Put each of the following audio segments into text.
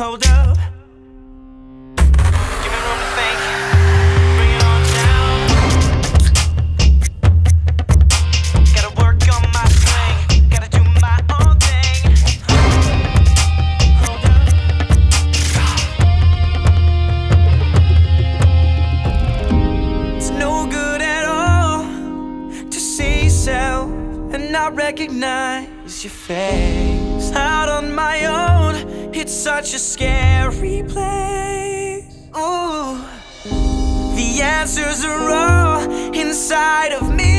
hold up. Give me room to think, bring it on down. Gotta work on my swing, gotta do my own thing. Hold up. It's no good at all to see yourself and not recognize your face. Out on my own, it's such a scary place. Ooh, the answers are all inside of me.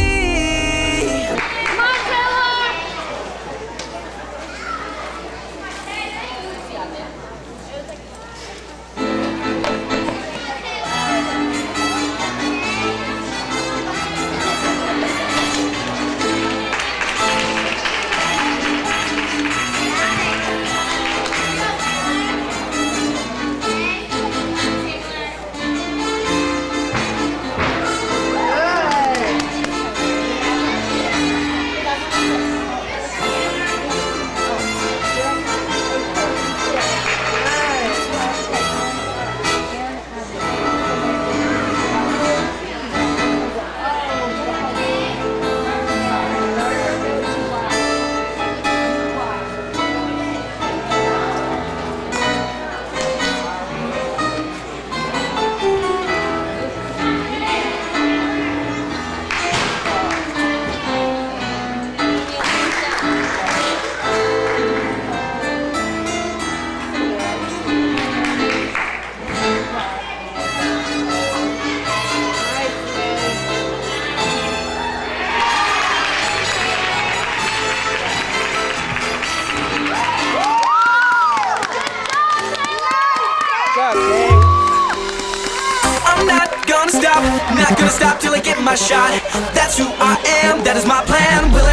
I'm not gonna stop till I get my shot. That's who I am, that is my plan. Will